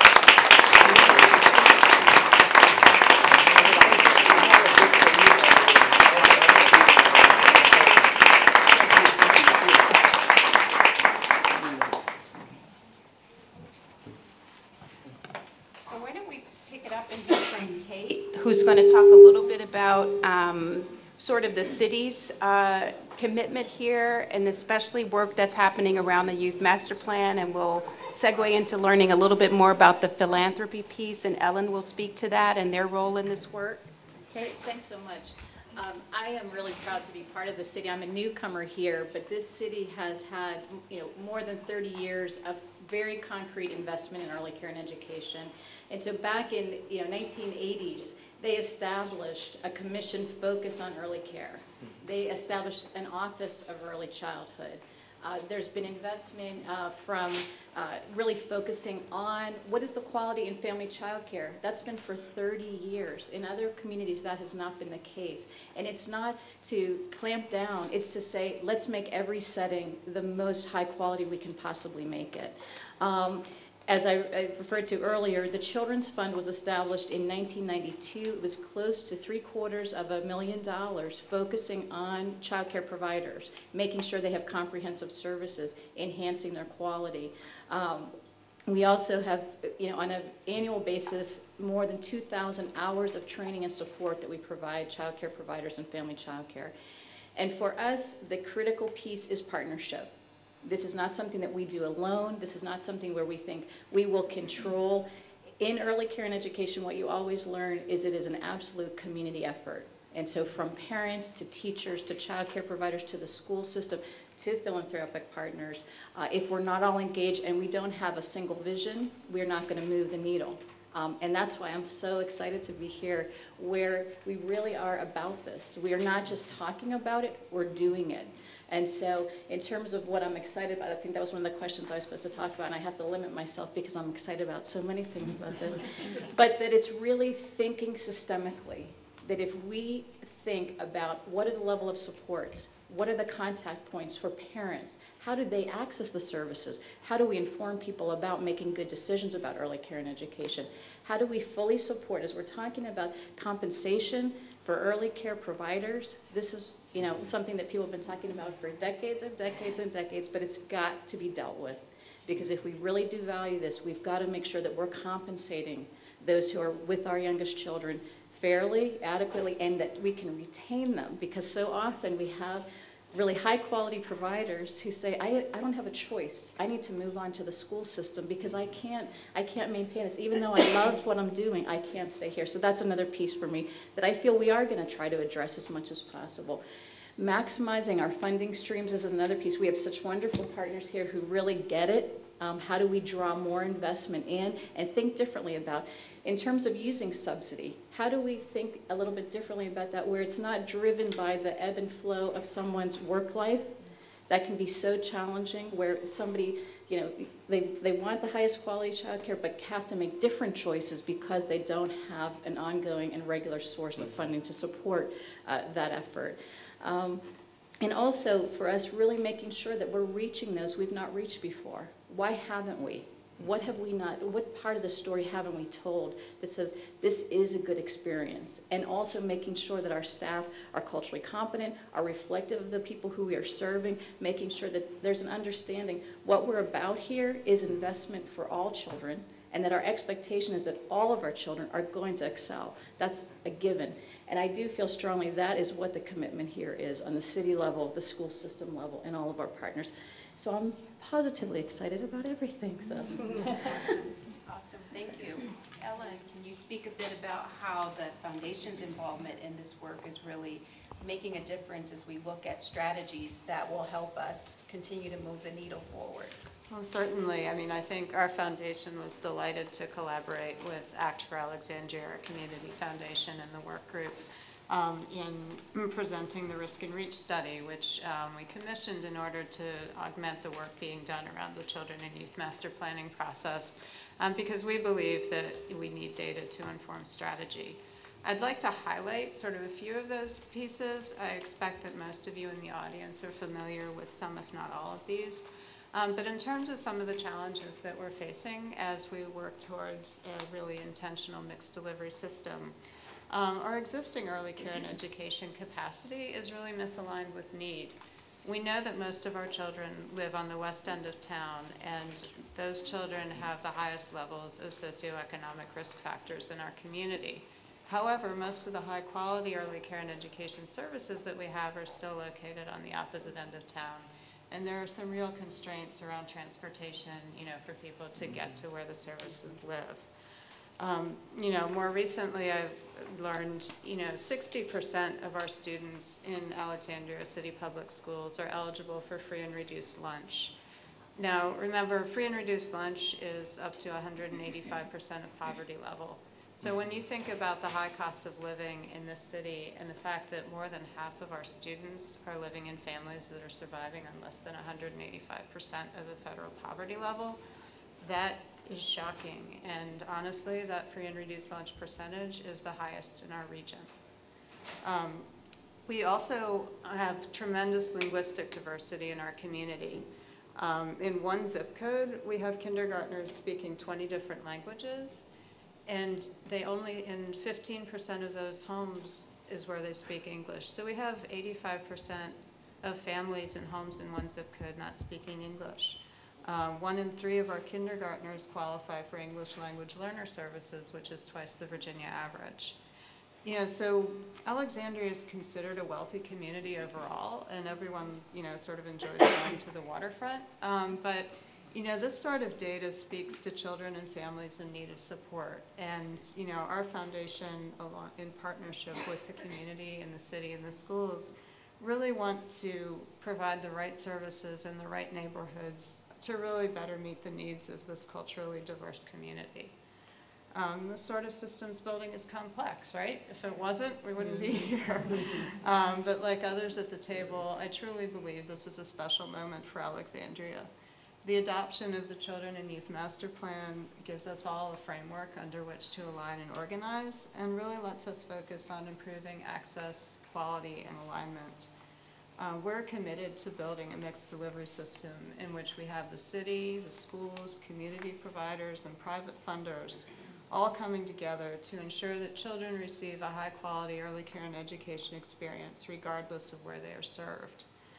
Who's going to talk a little bit about um, sort of the city's uh, commitment here, and especially work that's happening around the Youth Master Plan, and we'll segue into learning a little bit more about the philanthropy piece, and Ellen will speak to that and their role in this work. Okay, thanks so much. Um, I am really proud to be part of the city. I'm a newcomer here, but this city has had, you know, more than thirty years of very concrete investment in early care and education. And so back in, you know, nineteen eighties, they established a commission focused on early care. They established an Office of Early Childhood. Uh, there's been investment uh, from uh, really focusing on what is the quality in family child care. That's been for thirty years. In other communities, that has not been the case. And it's not to clamp down, it's to say, let's make every setting the most high quality we can possibly make it. Um, As I, I referred to earlier, the Children's Fund was established in nineteen ninety-two. It was close to three quarters of a million dollars focusing on child care providers, making sure they have comprehensive services, enhancing their quality. Um, we also have, you know, on an annual basis, more than two thousand hours of training and support that we provide child care providers and family child care. And for us, the critical piece is partnership. This is not something that we do alone. This is not something where we think we will control. In early care and education, what you always learn is it is an absolute community effort. And so from parents to teachers to child care providers to the school system to philanthropic partners, uh, if we're not all engaged and we don't have a single vision, we're not going to move the needle. Um, and that's why I'm so excited to be here, where we really are about this. We are not just talking about it, we're doing it. And so in terms of what I'm excited about, I think that was one of the questions I was supposed to talk about, and I have to limit myself because I'm excited about so many things about this. But that it's really thinking systemically, that if we think about what are the level of supports, what are the contact points for parents, how do they access the services, how do we inform people about making good decisions about early care and education, how do we fully support, as we're talking about compensation for early care providers. This is, you know, something that people have been talking about for decades and decades and decades, but it's got to be dealt with. Because if we really do value this, we've got to make sure that we're compensating those who are with our youngest children fairly, adequately, and that we can retain them. Because so often we have really high quality providers who say, I, I don't have a choice. I need to move on to the school system because I can't, I can't maintain this. Even though I love what I'm doing, I can't stay here. So that's another piece for me that I feel we are going to try to address as much as possible. Maximizing our funding streams is another piece. We have such wonderful partners here who really get it. Um, how do we draw more investment in and think differently about, in terms of using subsidy, how do we think a little bit differently about that where it's not driven by the ebb and flow of someone's work life? That can be so challenging where somebody, you know, they, they want the highest quality child care but have to make different choices because they don't have an ongoing and regular source of funding to support uh, that effort. Um, and also for us really making sure that we're reaching those we've not reached before. Why haven't we? What have we not, what part of the story haven't we told that says this is a good experience? And also making sure that our staff are culturally competent, are reflective of the people who we are serving, making sure that there's an understanding. What we're about here is investment for all children, and that our expectation is that all of our children are going to excel. That's a given. And I do feel strongly that is what the commitment here is on the city level, the school system level, and all of our partners. So I'm positively excited about everything. So. Awesome, thank you. Ellen, can you speak a bit about how the foundation's involvement in this work is really making a difference as we look at strategies that will help us continue to move the needle forward? Well, certainly. I mean, I think our foundation was delighted to collaborate with Act for Alexandria, our community foundation, and the work group um, in presenting the Risk and Reach study, which um, we commissioned in order to augment the work being done around the Children and Youth Master Planning process, um, because we believe that we need data to inform strategy. I'd like to highlight sort of a few of those pieces. I expect that most of you in the audience are familiar with some, if not all of these. Um, but in terms of some of the challenges that we're facing as we work towards a really intentional mixed delivery system, um, our existing early care and education capacity is really misaligned with need. We know that most of our children live on the west end of town, and those children have the highest levels of socioeconomic risk factors in our community. However, most of the high quality early care and education services that we have are still located on the opposite end of town. And there are some real constraints around transportation, you know, for people to get to where the services live. Um, you know, more recently I've learned, you know, sixty percent of our students in Alexandria City Public Schools are eligible for free and reduced lunch. Now, remember, free and reduced lunch is up to one hundred eighty-five percent of poverty level. So when you think about the high cost of living in this city and the fact that more than half of our students are living in families that are surviving on less than one hundred eighty-five percent of the federal poverty level, that is shocking. And honestly, that free and reduced lunch percentage is the highest in our region. Um, we also have tremendous linguistic diversity in our community. Um, in one zip code, we have kindergartners speaking twenty different languages. And they only, in fifteen percent of those homes is where they speak English. So we have eighty-five percent of families and homes in one zip code not speaking English. Um, one in three of our kindergartners qualify for English language learner services, which is twice the Virginia average. You know, so Alexandria is considered a wealthy community overall, and everyone, you know, sort of enjoys going to the waterfront. Um, but You know, this sort of data speaks to children and families in need of support. And, you know, our foundation, along, in partnership with the community and the city and the schools, really want to provide the right services in the right neighborhoods to really better meet the needs of this culturally diverse community. Um, this sort of systems building is complex, right? If it wasn't, we wouldn't be here. Um, but like others at the table, I truly believe this is a special moment for Alexandria. The adoption of the Children and Youth Master Plan gives us all a framework under which to align and organize, and really lets us focus on improving access, quality, and alignment. Uh, we're committed to building a mixed delivery system in which we have the city, the schools, community providers, and private funders all coming together to ensure that children receive a high-quality early care and education experience regardless of where they are served.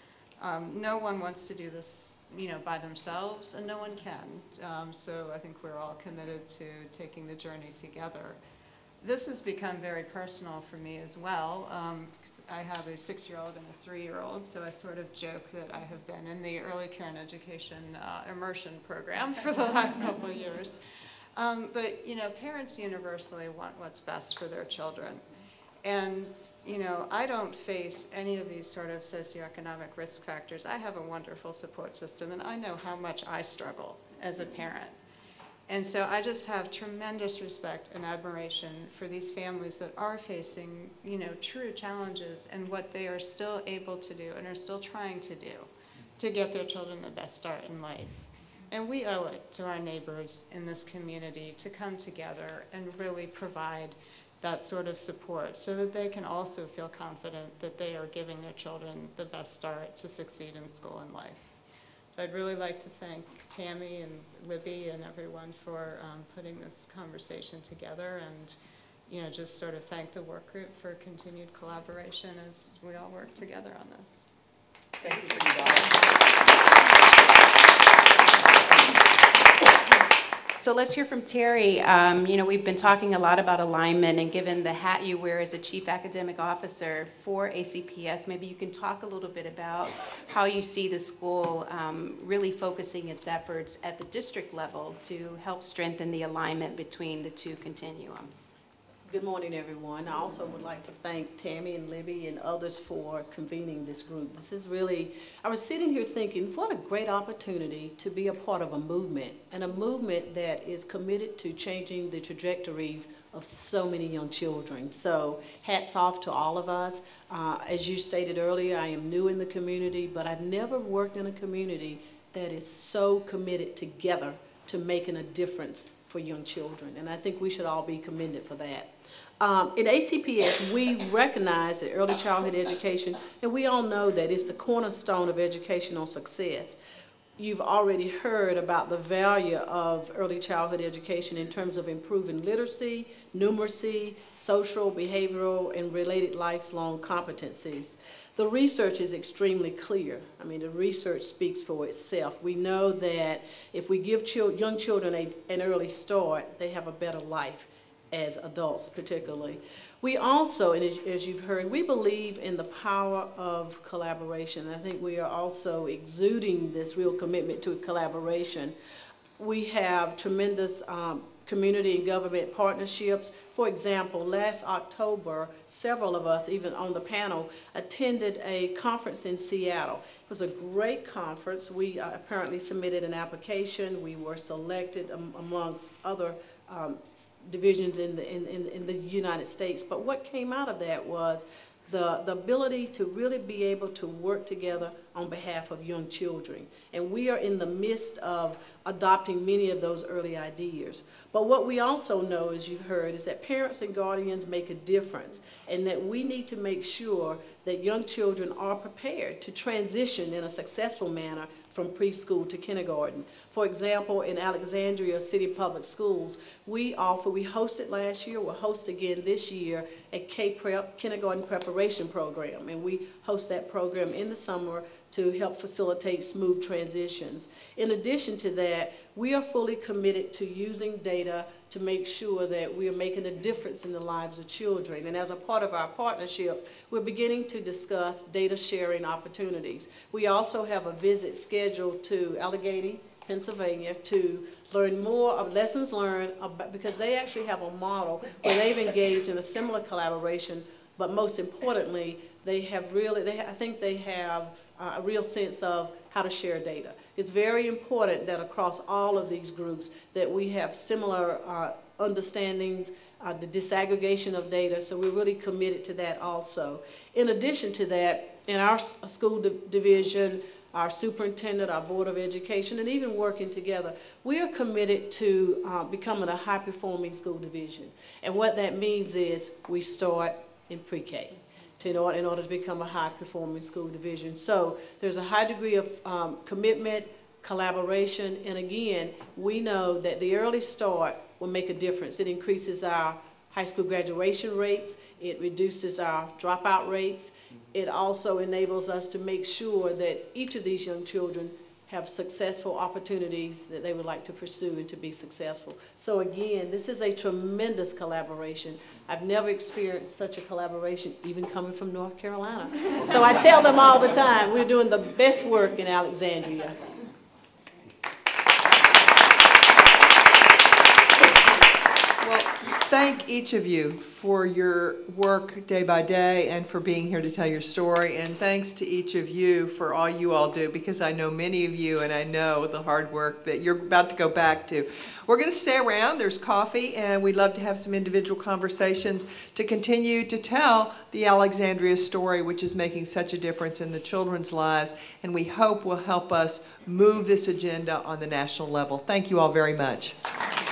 Um, no one wants to do this, you know, by themselves, and no one can. Um, so I think we're all committed to taking the journey together. This has become very personal for me as well. Um, 'cause I have a six-year-old and a three-year-old, so I sort of joke that I have been in the early care and education uh, immersion program for the last couple of years. Um, but, you know, parents universally want what's best for their children. And, you know, I don't face any of these sort of socioeconomic risk factors. I have a wonderful support system, and I know how much I struggle as a parent. And so I just have tremendous respect and admiration for these families that are facing, you know, true challenges and what they are still able to do and are still trying to do to get their children the best start in life. And we owe it to our neighbors in this community to come together and really provide that sort of support so that they can also feel confident that they are giving their children the best start to succeed in school and life. So I'd really like to thank Tammy and Libby and everyone for um, putting this conversation together, and, you know, just sort of thank the work group for continued collaboration as we all work together on this. Thank you for your So let's hear from Terri. Um, you know, we've been talking a lot about alignment, and given the hat you wear as a Chief Academic Officer for A C P S, maybe you can talk a little bit about how you see the school um, really focusing its efforts at the district level to help strengthen the alignment between the two continuums. Good morning, everyone. I also would like to thank Tammy and Libby and others for convening this group. This is really, I was sitting here thinking, what a great opportunity to be a part of a movement, and a movement that is committed to changing the trajectories of so many young children. So hats off to all of us. Uh, as you stated earlier, I am new in the community, but I've never worked in a community that is so committed together to making a difference for young children, and I think we should all be commended for that. Um, in A C P S, we recognize that early childhood education, and we all know that it's the cornerstone of educational success. You've already heard about the value of early childhood education in terms of improving literacy, numeracy, social, behavioral, and related lifelong competencies. The research is extremely clear. I mean, the research speaks for itself. We know that if we give chil- young children a, an early start, they have a better life as adults particularly. We also, and as, as you've heard, we believe in the power of collaboration. I think we are also exuding this real commitment to collaboration. We have tremendous um, community and government partnerships. For example, last October, several of us, even on the panel, attended a conference in Seattle. It was a great conference. We uh, apparently submitted an application. We were selected um, amongst other um, divisions in the, in, in, in the United States. But what came out of that was the, the ability to really be able to work together on behalf of young children. And we are in the midst of adopting many of those early ideas. But what we also know, as you've heard, is that parents and guardians make a difference, and that we need to make sure that young children are prepared to transition in a successful manner from preschool to kindergarten. For example, in Alexandria City Public Schools, we offer, we hosted last year, we'll host again this year, a K-Prep, kindergarten preparation program. And we host that program in the summer to help facilitate smooth transitions. In addition to that, we are fully committed to using data to make sure that we are making a difference in the lives of children. And as a part of our partnership, we're beginning to discuss data sharing opportunities. We also have a visit scheduled to Allegheny, Pennsylvania, to learn more of lessons learned, about, because they actually have a model where they've engaged in a similar collaboration, but most importantly, they have really, they, I think they have uh, a real sense of how to share data. It's very important that across all of these groups that we have similar uh, understandings, uh, the disaggregation of data, so we're really committed to that also. In addition to that, in our school di division, our superintendent, our Board of Education, and even working together, we are committed to uh, becoming a high-performing school division. And what that means is we start in pre-K to in order, in order to become a high-performing school division. So there's a high degree of um, commitment, collaboration, and again, we know that the early start will make a difference. It increases our high school graduation rates, it reduces our dropout rates, it also enables us to make sure that each of these young children have successful opportunities that they would like to pursue and to be successful. So again, this is a tremendous collaboration. I've never experienced such a collaboration, even coming from North Carolina. So I tell them all the time, we're doing the best work in Alexandria. Well, thank each of you for your work day by day and for being here to tell your story. And thanks to each of you for all you all do, because I know many of you and I know the hard work that you're about to go back to. We're going to stay around. There's coffee, and we'd love to have some individual conversations to continue to tell the Alexandria story, which is making such a difference in the children's lives, and we hope will help us move this agenda on the national level. Thank you all very much.